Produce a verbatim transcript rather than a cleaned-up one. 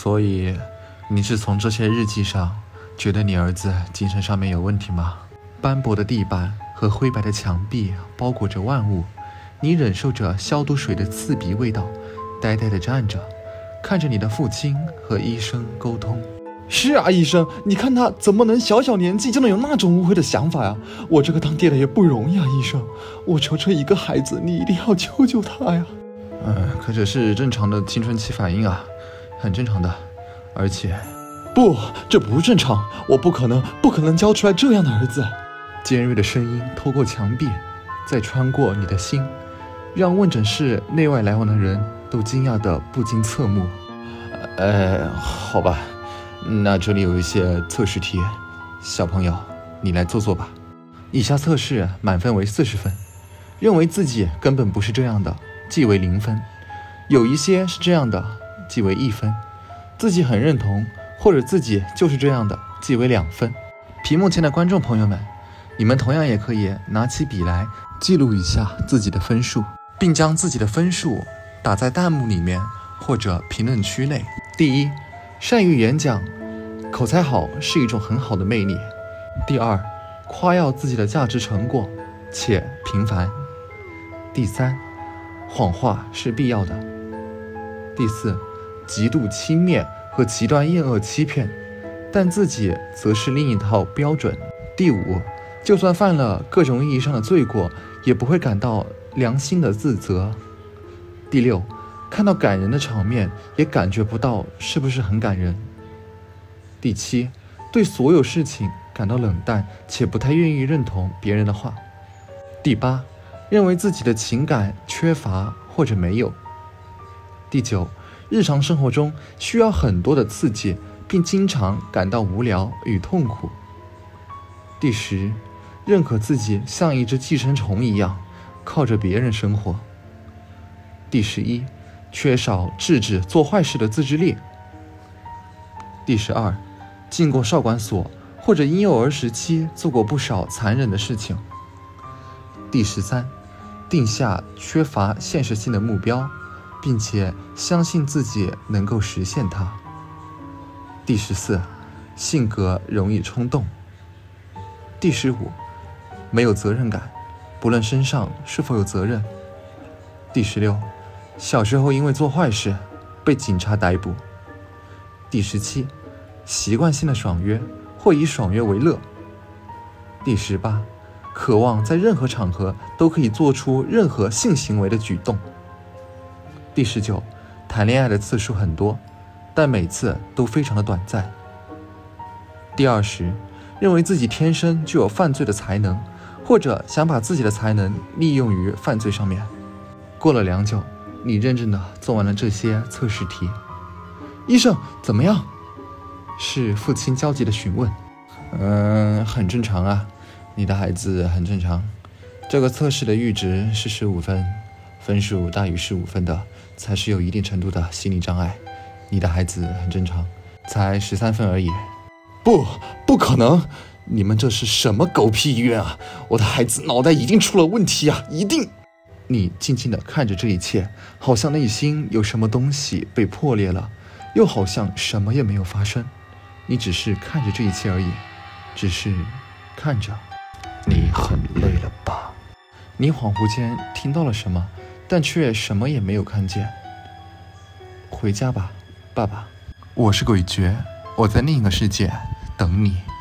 所以，你是从这些日记上觉得你儿子精神上面有问题吗？斑驳的地板和灰白的墙壁包裹着万物，你忍受着消毒水的刺鼻味道，呆呆地站着，看着你的父亲和医生沟通。 是啊，医生，你看他怎么能小小年纪就能有那种污秽的想法呀？我这个当爹的也不容易啊，医生，我求这一个孩子，你一定要救救他呀！ 嗯，可这是正常的青春期反应啊，很正常的，而且…… 不，这不正常，我不可能，不可能教出来这样的儿子。 尖锐的声音透过墙壁，再穿过你的心，让问诊室内外来往的人都惊讶得不禁侧目。呃，好吧。那这里有一些测试题，小朋友，你来做做吧。以下测试满分为四十分，认为自己根本不是这样的，记为零分；有一些是这样的，记为一分；自己很认同，或者自己就是这样的，记为两分。屏幕前的观众朋友们，你们同样也可以拿起笔来记录一下自己的分数，并将自己的分数打在弹幕里面或者评论区内。第一，善于演讲，口才好是一种很好的魅力。第二，夸耀自己的价值成果，且平凡。第三，谎话是必要的。第四，极度轻蔑和极端厌恶欺骗，但自己则是另一套标准。第五，就算犯了各种意义上的罪过，也不会感到良心的自责。第六，看到感人的场面也感觉不到是不是很感人。第七，对所有事情感到冷淡，且不太愿意认同别人的话。第八，认为自己的情感缺乏或者没有。第九，日常生活中需要很多的刺激，并经常感到无聊与痛苦。第十，认可自己像一只寄生虫一样，靠着别人生活。第十一，缺少制止做坏事的自制力。第十二，进过少管所或者婴幼儿时期做过不少残忍的事情。第十三，定下缺乏现实性的目标，并且相信自己能够实现它。第十四，性格容易冲动。第十五，没有责任感，不论身上是否有责任。第十六，小时候因为做坏事被警察逮捕。第十七，习惯性的爽约或以爽约为乐。第十八，渴望在任何场合都可以做出任何性行为的举动。第十九，谈恋爱的次数很多，但每次都非常的短暂。第二十，认为自己天生就有犯罪的才能，或者想把自己的才能利用于犯罪上面。过了良久，你认真的做完了这些测试题。医生，怎么样？是父亲焦急的询问。嗯，很正常啊，你的孩子很正常。这个测试的阈值是十五分，分数大于十五分的才是有一定程度的心理障碍。你的孩子很正常，才十三分而已。 不，不可能！你们这是什么狗屁医院啊？我的孩子脑袋一定出了问题啊，一定！ 你静静地看着这一切，好像内心有什么东西被破裂了，又好像什么也没有发生。你只是看着这一切而已，只是看着。你很累了吧？你恍惚间听到了什么，但却什么也没有看见。回家吧，爸爸。我是鬼绝，我在另一个世界等你。